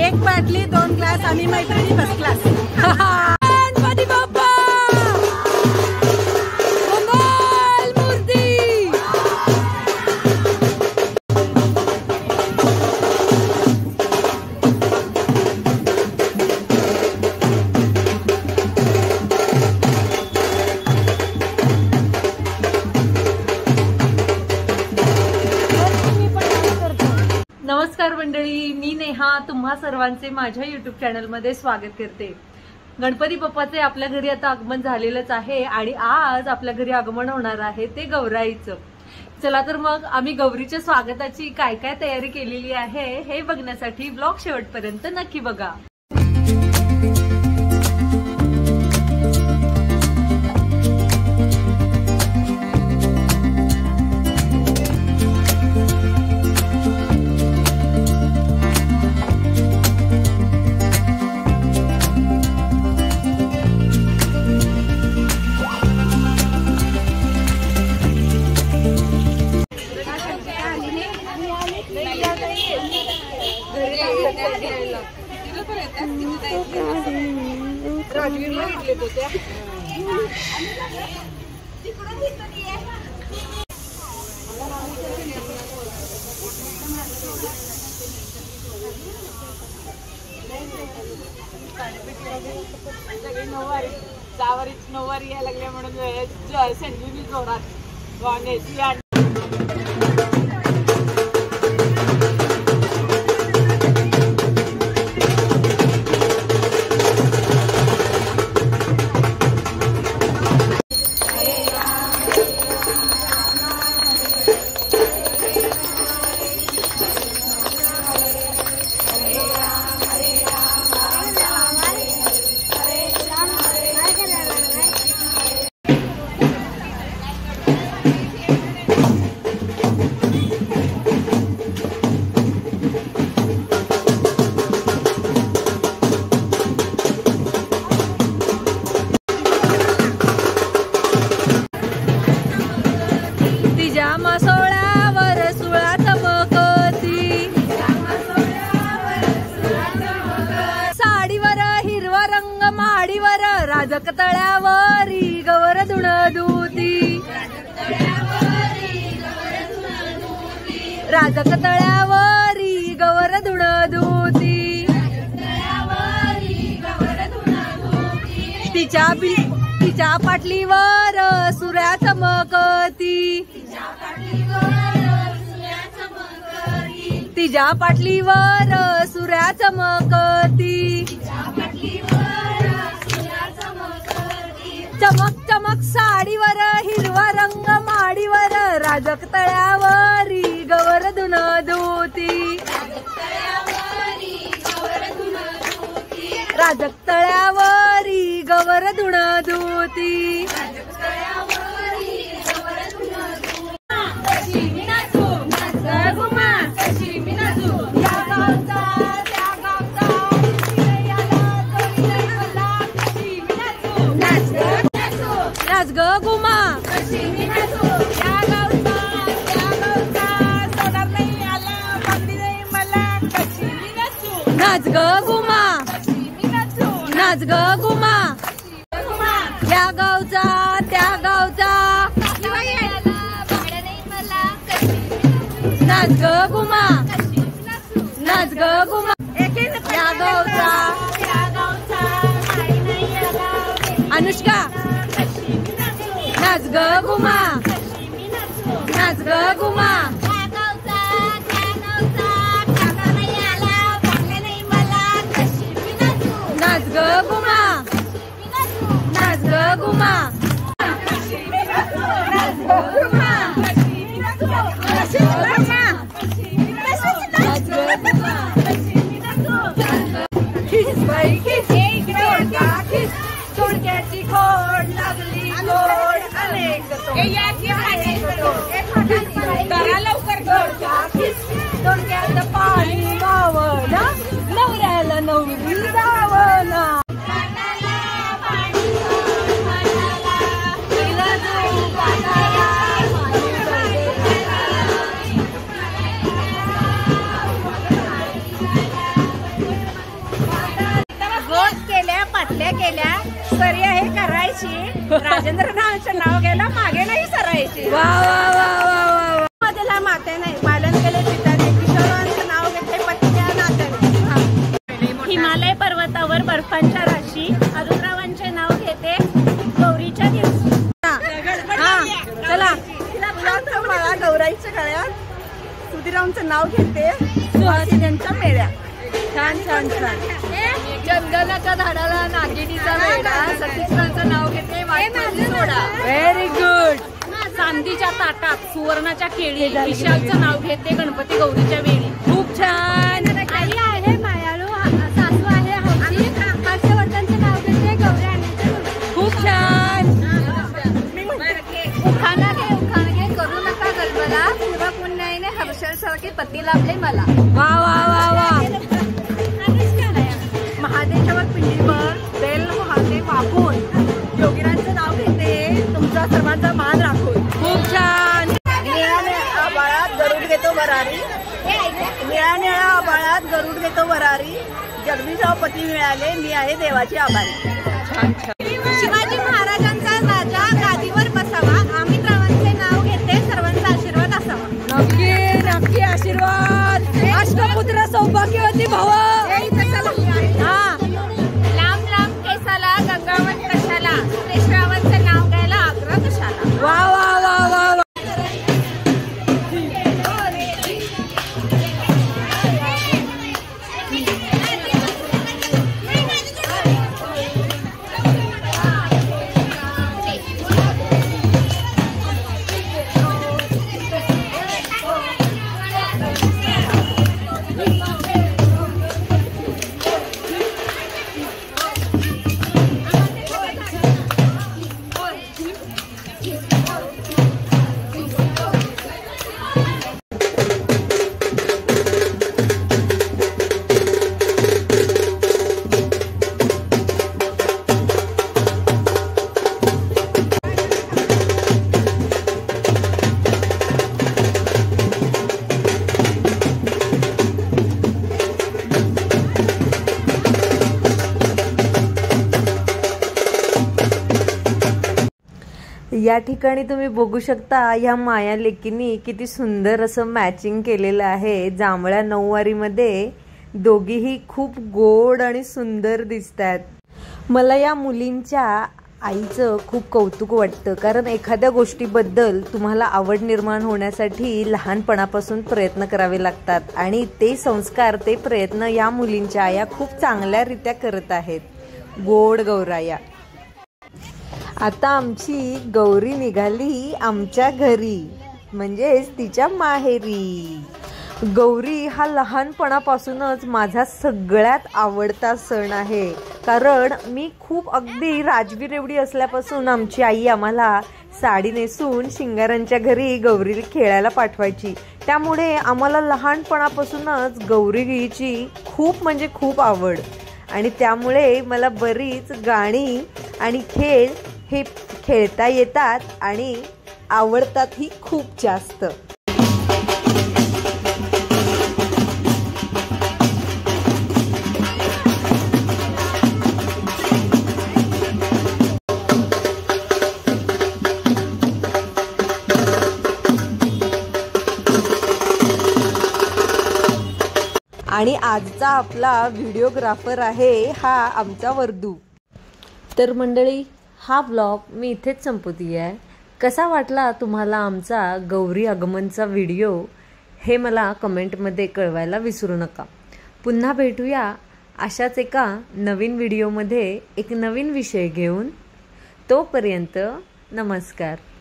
एक बाटली 2 ग्लास आम्ही मैत्रिणी फर्स्ट क्लास। गणपती बाप्पा मंगल मूर्ती। नमस्कार मंडळी, मी नेहा तुम्हा सर्वांचे माझ्या युट्यूब चॅनल मध्ये स्वागत करते। गणपती बाप्पाचे आपल्या घरी आता आगमन झालेलंच आहे आणि आज आपल्या घरी आगमन होणार आहे ते गौराईचं। चला तर मग आम्ही गौरीच्या स्वागताची काय काय तयारी केलेली आहे हे बघण्यासाठी ब्लॉग शेवटपर्यंत नक्की बघा। नऊवारी यायला लागल्या म्हणून संजीवनी जोरात वांग्याची आणि राजक तळ्यावरी गवर धुण धुती, राजक तळ्यावरी गवर धुण धुती, तिच्या पाटलीवर सूर्या चमकती, तिच्या पाटलीवर सूर्या चमकती, चमक चमक साडीवर हिरवा रंग माडीवर राजक तळ्यावरी गवर धुण धुती, राजक तळ्यावरी गवर धुण धुती। नाच ग गुमा नाच ग गुमा, नाच ग गुमा, या गावचा त्या गावचा नाच ग गुमा, नाच ग गुमा, या गावचा अनुष्का नाच ग गुमा, नाच ग गुमा, नाच ग गुमा, नाच ग गुमा, थोडक्याची खोड लागली गोड अनेक लवकर थोडक्यात पाणी गावना नवऱ्याला नवरी जावना। आटल्या केल्या सरी हे करायची राजेंद्र नावाचं नाव घ्यायला मागे नाही सरायची. वा वा वा वा वा. त्याला माते नाही मालन गेले पिताने किशोरांचं नाव घेतले पत्नी नात्याने. हिमालय पर्वतावर बर्फांच्या राशी अरुद्रावांचे नाव घेते गौरीच्या दिवशी. चला मला गौराईच्या गळ्यात सुधीरावांचं नाव घेते सुहासिनींच्या मेळ्या. छान छान छान. चंदनाच्या झाडाला नागिनीचा वेडा सतीशांचं नाव घेते सोडा. Very good. चांदीच्या ताटात सुवर्णाच्या केळी विशालचं नाव घेते गणपती गौरीच्या वेळी. खूप छान. आई आहे मायाळू सासू आहे हौशी हर्षवर्धनचं नाव घेते गौरी आणण्याच्या. खूप छान. उखाणा घे करू नका गलबला पूर्व पुण्याईने हर्षलसारखे पती लाभले मला. वा वा वा वा. महादेशावर पिंडीवर बेल वाहते वाकून योगिरांचं नाव घेते तुमचा सर्वांचा मान राखून. खूप छान. निळ्या आबाळात गरुड घेतो भरारी निळ्या आबाळात गरुड घेतो भरारी जगदीशराव पती मिळाले मी आहे देवाची आभारी. छान छान. शिवाजी महाराजांचा राजा गादीवर बसावा अमित रावांचे नाव घेते सर्वांचा आशीर्वाद असावा. नक्की नक्की आशीर्वाद. अष्टपुत्र सौभाग्यवती भव. लांब लांब केसाला गंगावत कशाला सुरेशरावांचं नाव घ्यायला आग्रह कशाला. वा वा वा वा वा. या ठिकाणी तुम्ही बघू शकता ह्या माया लेकींनी किती सुंदर असं मॅचिंग केलेलं आहे. जांभळ्या नऊवारीमध्ये दोघीही खूप गोड आणि सुंदर दिसतात. मला या मुलींच्या आईचं खूप कौतुक वाटतं, कारण एखाद्या गोष्टीबद्दल तुम्हाला आवड निर्माण होण्यासाठी लहानपणापासून प्रयत्न करावे लागतात आणि ते संस्कार ते प्रयत्न या मुलींच्या आया खूप चांगल्यारीत्या करत आहेत. गोड गौराया. आता आमची गौरी निघाली आमच्या घरी, म्हणजेच तिच्या माहेरी. गौरी हा लहानपणापासूनच माझा सगळ्यात आवडता सण आहे, कारण मी खूप अगदी राजवीर एवढी असल्यापासून आमची आई आम्हाला साडी नेसून शिंगारांच्या घरी गौरीला खेळायला पाठवायची. त्यामुळे आम्हाला लहानपणापासूनच गौरीची खूप म्हणजे खूप आवड, आणि त्यामुळे मला बरीच गाणी आणि खेळ हे खेळता येतात आणि आवडतातही खूप जास्त. आणि आजचा आपला व्हिडिओग्राफर आहे हा आमचा वर्दू. तर मंडळी, हा व्लॉग मी इथेच संपवते आहे. कसा वाटला तुम्हाला आमचा गौरी आगमनचा व्हिडिओ हे मला कमेंटमध्ये कळवायला विसरू नका. पुन्हा भेटूया अशाच एका नवीन व्हिडिओमध्ये एक नवीन विषय घेऊन. तोपर्यंत नमस्कार.